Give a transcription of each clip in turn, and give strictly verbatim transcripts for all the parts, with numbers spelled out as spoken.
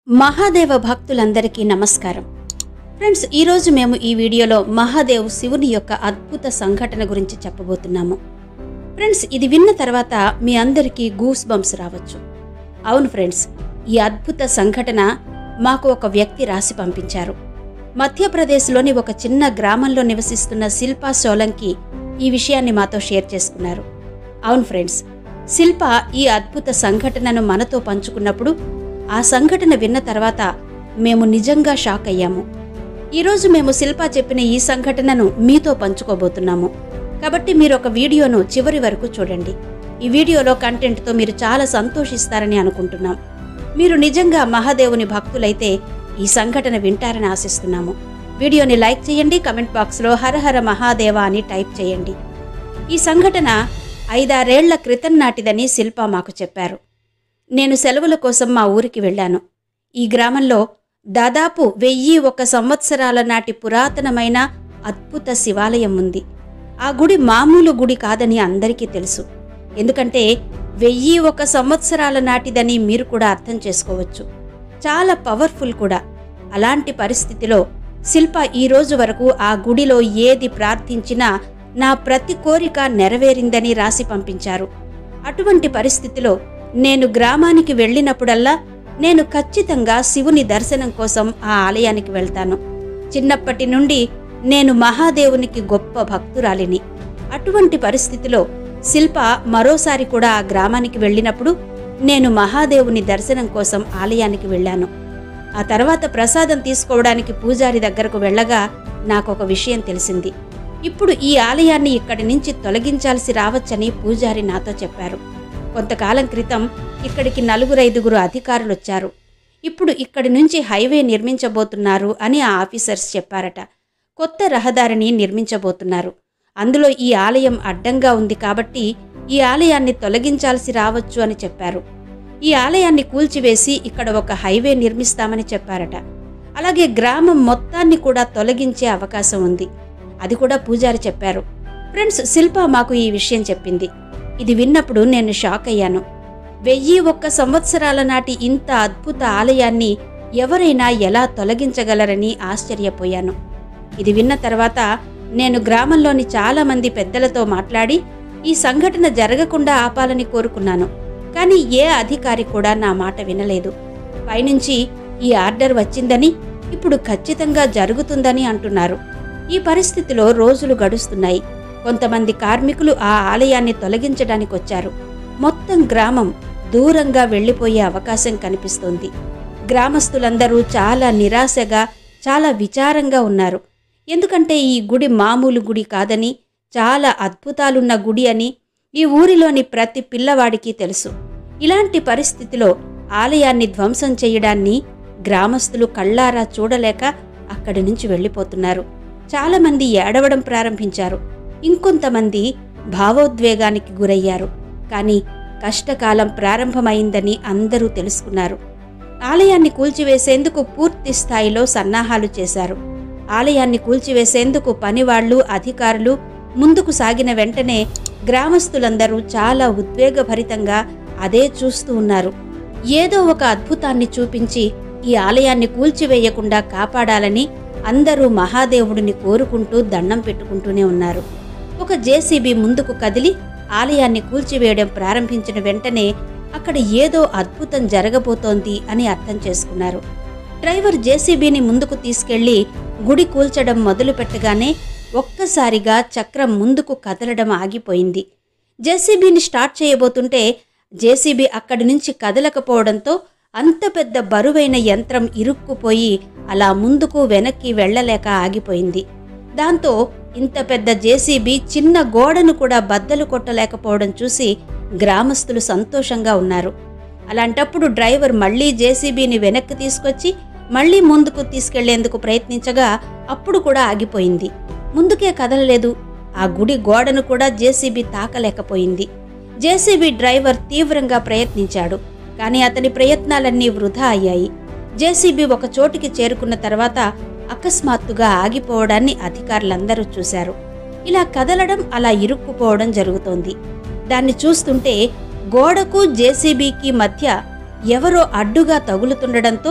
మహాదేవ భక్తులందరికీ నమస్కారం ఫ్రెండ్స్, ఈ రోజు మేము ఈ వీడియోలో మహాదేవ్ శివుని యొక్క అద్భుత సంఘటన గురించి చెప్పబోతున్నాము. ఫ్రెండ్స్, ఇది విన్న తర్వాత మీ అందరికీ గూస్ బంప్స్ రావచ్చు. అవును ఫ్రెండ్స్, ఈ అద్భుత సంఘటన మాకు ఒక వ్యక్తి రాసి పంపించారు. మధ్యప్రదేశ్లోని ఒక చిన్న గ్రామంలో నివసిస్తున్న శిల్పా సోలంకి ఈ విషయాన్ని మాతో షేర్ చేసుకున్నారు. అవును ఫ్రెండ్స్, శిల్ప ఈ అద్భుత సంఘటనను మనతో పంచుకున్నప్పుడు ఆ సంఘటన విన్న తర్వాత మేము నిజంగా షాక్ అయ్యాము. ఈరోజు మేము శిల్ప చెప్పిన ఈ సంఘటనను మీతో పంచుకోబోతున్నాము. కాబట్టి మీరు ఒక వీడియోను చివరి వరకు చూడండి. ఈ వీడియోలో కంటెంట్తో మీరు చాలా సంతోషిస్తారని అనుకుంటున్నాం. మీరు నిజంగా మహాదేవుని భక్తులైతే ఈ సంఘటన వింటారని ఆశిస్తున్నాము. వీడియోని లైక్ చేయండి, కమెంట్ బాక్స్లో హరహర మహాదేవ అని టైప్ చేయండి. ఈ సంఘటన ఐదారేళ్ల క్రితం నాటిదని శిల్ప మాకు చెప్పారు. నేను సెలవుల కోసం మా ఊరికి వెళ్ళాను. ఈ గ్రామంలో దాదాపు వెయ్యి ఒక సంవత్సరాల నాటి పురాతనమైన అద్భుత శివాలయం ఉంది. ఆ గుడి మామూలు గుడి కాదని అందరికీ తెలుసు. ఎందుకంటే వెయ్యి ఒక సంవత్సరాల నాటిదని మీరు కూడా అర్థం చేసుకోవచ్చు. చాలా పవర్ఫుల్ కూడా. అలాంటి పరిస్థితిలో శిల్ప ఈ రోజు వరకు ఆ గుడిలో ఏది ప్రార్థించినా నా ప్రతి కోరిక నెరవేరిందని రాసి పంపించారు. అటువంటి పరిస్థితిలో నేను గ్రామానికి వెళ్ళినప్పుడల్లా నేను ఖచ్చితంగా శివుని దర్శనం కోసం ఆ ఆలయానికి వెళ్తాను. చిన్నప్పటి నుండి నేను మహాదేవునికి గొప్ప భక్తురాలిని. అటువంటి పరిస్థితిలో శిల్ప మరోసారి కూడా ఆ గ్రామానికి వెళ్ళినప్పుడు నేను మహాదేవుని దర్శనం కోసం ఆలయానికి వెళ్ళాను. ఆ తర్వాత ప్రసాదం తీసుకోవడానికి పూజారి దగ్గరకు వెళ్ళగా నాకొక విషయం తెలిసింది. ఇప్పుడు ఈ ఆలయాన్ని ఇక్కడి నుంచి తొలగించాల్సి రావచ్చని పూజారి నాతో చెప్పారు. కొంతకాలం క్రితం ఇక్కడికి నలుగురైదుగురు అధికారులు వచ్చారు. ఇప్పుడు ఇక్కడి నుంచి హైవే నిర్మించబోతున్నారు అని ఆ ఆఫీసర్స్ చెప్పారట. కొత్త రహదారిని నిర్మించబోతున్నారు. అందులో ఈ ఆలయం అడ్డంగా ఉంది కాబట్టి ఈ ఆలయాన్ని తొలగించాల్సి రావచ్చు అని చెప్పారు. ఈ ఆలయాన్ని కూల్చివేసి ఇక్కడ ఒక హైవే నిర్మిస్తామని చెప్పారట. అలాగే గ్రామం మొత్తాన్ని కూడా తొలగించే అవకాశం ఉంది. అది కూడా పూజారి చెప్పారు. ఫ్రెండ్స్, శిల్ప మాకు ఈ విషయం చెప్పింది. ఇది విన్నప్పుడు నేను షాక్ అయ్యాను. వెయ్యి ఒక్క సంవత్సరాల నాటి ఇంత అద్భుత ఆలయాన్ని ఎవరైనా ఎలా తొలగించగలరని ఆశ్చర్యపోయాను. ఇది విన్న తర్వాత నేను గ్రామంలోని చాలామంది పెద్దలతో మాట్లాడి ఈ సంఘటన జరగకుండా ఆపాలని కోరుకున్నాను. కానీ ఏ అధికారి కూడా నా మాట వినలేదు. పైనుంచి ఈ ఆర్డర్ వచ్చిందని, ఇప్పుడు ఖచ్చితంగా జరుగుతుందని అంటున్నారు. ఈ పరిస్థితిలో రోజులు గడుస్తున్నాయి. కొంతమంది కార్మికులు ఆ ఆలయాన్ని తొలగించడానికి వచ్చారు. మొత్తం గ్రామం దూరంగా వెళ్లిపోయే అవకాశం కనిపిస్తోంది. గ్రామస్తులందరూ చాలా నిరాశగా, చాలా విచారంగా ఉన్నారు. ఎందుకంటే ఈ గుడి మామూలు గుడి కాదని, చాలా అద్భుతాలున్న గుడి అని ఈ ఊరిలోని ప్రతి పిల్లవాడికి తెలుసు. ఇలాంటి పరిస్థితిలో ఆలయాన్ని ధ్వంసం చేయడాన్ని గ్రామస్తులు కళ్ళారా చూడలేక అక్కడి నుంచి వెళ్ళిపోతున్నారు. చాలామంది ఏడవడం ప్రారంభించారు. ఇంకొంతమంది భావోద్వేగానికి గురయ్యారు. కానీ కష్టకాలం ప్రారంభమైందని అందరూ తెలుసుకున్నారు. ఆలయాన్ని కూల్చివేసేందుకు పూర్తి స్థాయిలో సన్నాహాలు చేశారు. ఆలయాన్ని కూల్చివేసేందుకు పనివాళ్లు, అధికారులు ముందుకు సాగిన వెంటనే గ్రామస్తులందరూ చాలా ఉద్వేగభరితంగా అదే చూస్తూ ఉన్నారు. ఏదో ఒక అద్భుతాన్ని చూపించి ఈ ఆలయాన్ని కూల్చివేయకుండా కాపాడాలని అందరూ మహాదేవుడిని కోరుకుంటూ దండం పెట్టుకుంటూనే ఉన్నారు. ఒక జేసీబీ ముందుకు కదిలి ఆలయాన్ని కూల్చివేయడం ప్రారంభించిన వెంటనే అక్కడ ఏదో అద్భుతం జరగబోతోంది అని అర్థం చేసుకున్నారు. డ్రైవర్ జేసీబీని ముందుకు తీసుకెళ్లి గుడి కూల్చడం మొదలుపెట్టగానే ఒక్కసారిగా చక్రం ముందుకు కదలడం ఆగిపోయింది. జేసీబీని స్టార్ట్ చేయబోతుంటే జేసీబీ అక్కడి నుంచి కదలకపోవడంతో అంత పెద్ద బరువైన యంత్రం ఇరుక్కుపోయి అలా ముందుకు వెనక్కి వెళ్లలేక ఆగిపోయింది. దాంతో ఇంత పెద్ద జేసీబీ చిన్న గోడను కూడా బద్దలు కొట్టలేకపోవడం చూసి గ్రామస్తులు సంతోషంగా ఉన్నారు. అలాంటప్పుడు డ్రైవర్ మళ్లీ జేసీబీని వెనక్కి తీసుకొచ్చి మళ్లీ ముందుకు తీసుకెళ్లేందుకు ప్రయత్నించగా అప్పుడు కూడా ఆగిపోయింది. ముందుకే కదలలేదు. ఆ గుడి గోడను కూడా జేసీబీ తాకలేకపోయింది. జేసీబీ డ్రైవర్ తీవ్రంగా ప్రయత్నించాడు. కానీ అతని ప్రయత్నాలన్నీ వృధా అయ్యాయి. జేసీబీ ఒక చోటికి చేరుకున్న తర్వాత అకస్మాత్తుగా ఆగిపోవడాన్ని అధికారులందరూ చూశారు. ఇలా కదలడం, అలా ఇరుక్కుపోవడం జరుగుతోంది. దాన్ని చూస్తుంటే గోడకు జేసీబీకి మధ్య ఎవరో అడ్డుగా తగులుతుండడంతో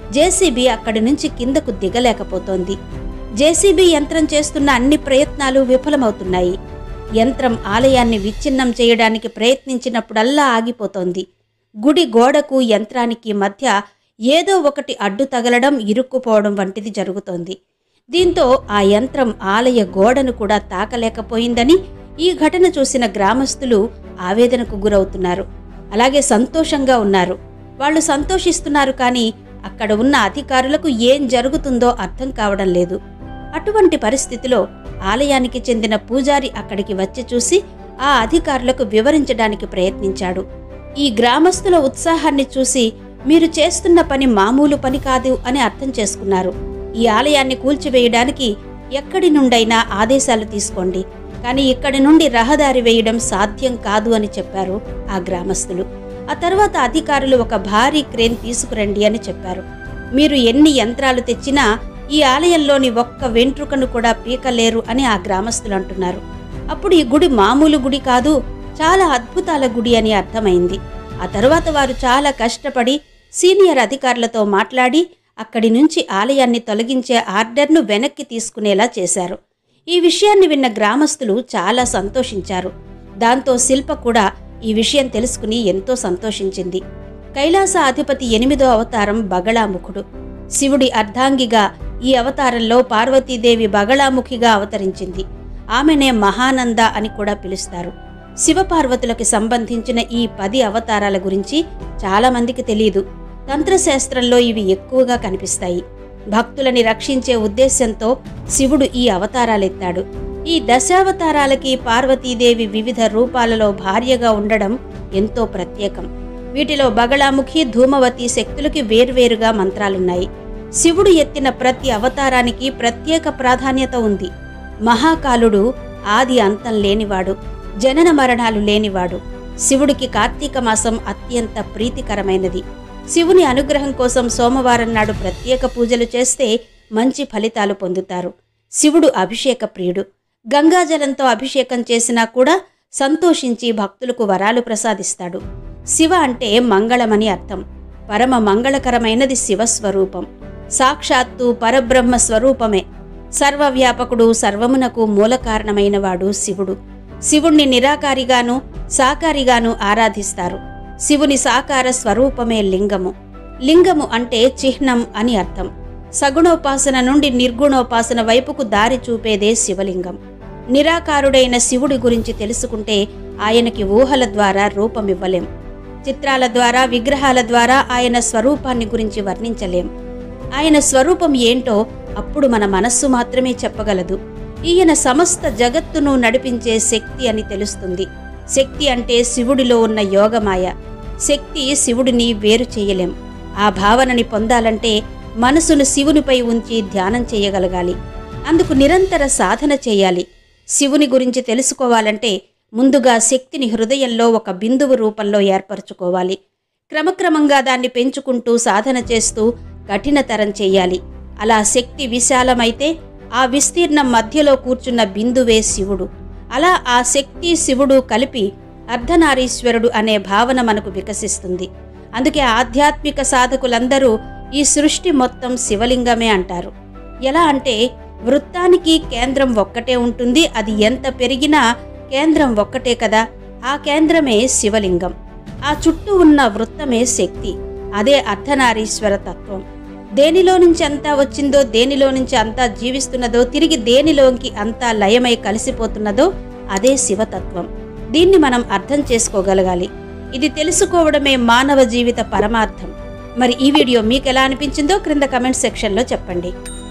జేసీబీ అక్కడి నుంచి కిందకు దిగలేకపోతోంది. జేసీబీ యంత్రం చేస్తున్న అన్ని ప్రయత్నాలు విఫలమవుతున్నాయి. యంత్రం ఆలయాన్ని విచ్ఛిన్నం చేయడానికి ప్రయత్నించినప్పుడల్లా ఆగిపోతోంది. గుడి గోడకు యంత్రానికి మధ్య ఏదో ఒకటి అడ్డు తగలడం, ఇరుక్కుపోవడం వంటిది జరుగుతోంది. దీంతో ఆ యంత్రం ఆలయ గోడను కూడా తాకలేకపోయిందని ఈ ఘటన చూసిన గ్రామస్తులు ఆవేదనకు గురవుతున్నారు. అలాగే సంతోషంగా ఉన్నారు. వాళ్ళు సంతోషిస్తున్నారు, కానీ అక్కడ ఉన్న అధికారులకు ఏం జరుగుతుందో అర్థం కావడం లేదు. అటువంటి పరిస్థితిలో ఆలయానికి చెందిన పూజారి అక్కడికి వచ్చి చూసి ఆ అధికారులకు వివరించడానికి ప్రయత్నించాడు. ఈ గ్రామస్తుల ఉత్సాహాన్ని చూసి మీరు చేస్తున్న పని మామూలు పని కాదు అని అర్థం చేసుకున్నారు. ఈ ఆలయాన్ని కూల్చివేయడానికి ఎక్కడి నుండైనా ఆదేశాలు తీసుకోండి, కానీ ఇక్కడి నుండి రహదారి వేయడం సాధ్యం కాదు అని చెప్పారు ఆ గ్రామస్తులు. ఆ తర్వాత అధికారులు ఒక భారీ క్రేన్ తీసుకురండి అని చెప్పారు. మీరు ఎన్ని యంత్రాలు తెచ్చినా ఈ ఆలయంలోని ఒక్క వెంట్రుకను కూడా పీకలేరు అని ఆ గ్రామస్తులు అంటున్నారు. అప్పుడు ఈ గుడి మామూలు గుడి కాదు, చాలా అద్భుతాల గుడి అని అర్థమైంది. ఆ తర్వాత వారు చాలా కష్టపడి సీనియర్ అధికారులతో మాట్లాడి అక్కడి నుంచి ఆలయాన్ని తొలగించే ఆర్డర్ను వెనక్కి తీసుకునేలా చేశారు. ఈ విషయాన్ని విన్న గ్రామస్తులు చాలా సంతోషించారు. దాంతో శిల్ప కూడా ఈ విషయం తెలుసుకుని ఎంతో సంతోషించింది. కైలాస అధిపతి ఎనిమిదో అవతారం బగళాముఖుడు. శివుడి అర్ధాంగిగా ఈ అవతారంలో పార్వతీదేవి బగళాముఖిగా అవతరించింది. ఆమెనే మహానంద అని కూడా పిలుస్తారు. శివపార్వతులకు సంబంధించిన ఈ పది అవతారాల గురించి చాలామందికి తెలియదు. తంత్రశాస్త్రంలో ఇవి ఎక్కువగా కనిపిస్తాయి. భక్తులని రక్షించే ఉద్దేశంతో శివుడు ఈ అవతారాలెత్తాడు. ఈ దశావతారాలకి పార్వతీదేవి వివిధ రూపాలలో భార్యగా ఉండడం ఎంతో ప్రత్యేకం. వీటిలో బగళాముఖి, ధూమవతి శక్తులకి వేర్వేరుగా మంత్రాలున్నాయి. శివుడు ఎత్తిన ప్రతి అవతారానికి ప్రత్యేక ప్రాధాన్యత ఉంది. మహాకాలుడు ఆది అంతం లేనివాడు, జనన మరణాలు లేనివాడు. శివుడికి కార్తీక మాసం అత్యంత ప్రీతికరమైనది. శివుని అనుగ్రహం కోసం సోమవారం నాడు ప్రత్యేక పూజలు చేస్తే మంచి ఫలితాలు పొందుతారు. శివుడు అభిషేక ప్రియుడు. గంగాజలంతో అభిషేకం చేసినా కూడా సంతోషించి భక్తులకు వరాలు ప్రసాదిస్తాడు. శివ అంటే మంగళమని అర్థం. పరమ మంగళకరమైనది శివస్వరూపం. సాక్షాత్తు పరబ్రహ్మ స్వరూపమే. సర్వవ్యాపకుడు, సర్వమునకు మూల కారణమైనవాడు శివుడు. శివుణ్ణి నిరాకారిగాను సాకారిగాను ఆరాధిస్తారు. శివుని సాకార స్వరూపమే లింగము. లింగము అంటే చిహ్నం అని అర్థం. సగుణోపాసన నుండి నిర్గుణోపాసన వైపుకు దారి చూపేదే శివలింగం. నిరాకారుడైన శివుడి గురించి తెలుసుకుంటే ఆయనకి ఊహల ద్వారా రూపమివ్వలేం. చిత్రాల ద్వారా, విగ్రహాల ద్వారా ఆయన స్వరూపాన్ని గురించి వర్ణించలేం. ఆయన స్వరూపం ఏంటో అప్పుడు మన మనస్సు మాత్రమే చెప్పగలదు. ఈయన సమస్త జగత్తును నడిపించే శక్తి అని తెలుస్తుంది. శక్తి అంటే శివుడిలో ఉన్న యోగమాయ. శక్తి శివుడిని వేరు చేయలేం. ఆ భావనని పొందాలంటే మనసును శివునిపై ఉంచి ధ్యానం చేయగలగాలి. అందుకు నిరంతర సాధన చేయాలి. శివుని గురించి తెలుసుకోవాలంటే ముందుగా శక్తిని హృదయంలో ఒక బిందువు రూపంలో ఏర్పరచుకోవాలి. క్రమక్రమంగా దాన్ని పెంచుకుంటూ సాధన చేస్తూ కఠినతరం చేయాలి. అలా శక్తి విశాలమైతే ఆ విస్తీర్ణం మధ్యలో కూర్చున్న బిందువే శివుడు. అలా ఆ శక్తి శివుడు కలిపి అర్ధనారీశ్వరుడు అనే భావన మనకు వికసిస్తుంది. అందుకే ఆధ్యాత్మిక సాధకులందరూ ఈ సృష్టి మొత్తం శివలింగమే అంటారు. ఎలా అంటే వృత్తానికి కేంద్రం ఒక్కటే ఉంటుంది. అది ఎంత పెరిగినా కేంద్రం ఒక్కటే కదా. ఆ కేంద్రమే శివలింగం. ఆ చుట్టూ ఉన్న వృత్తమే శక్తి. అదే అర్ధనారీశ్వర తత్వం. దేనిలో నుంచి అంతా వచ్చిందో, దేనిలో నుంచి అంతా జీవిస్తున్నదో, తిరిగి దేనిలోకి అంతా లయమై కలిసిపోతున్నదో అదే శివతత్వం. దీన్ని మనం అర్థం చేసుకోగలగాలి. ఇది తెలుసుకోవడమే మానవ జీవిత పరమార్థం. మరి ఈ వీడియో మీకు ఎలా అనిపించిందో క్రింద కమెంట్ సెక్షన్లో చెప్పండి.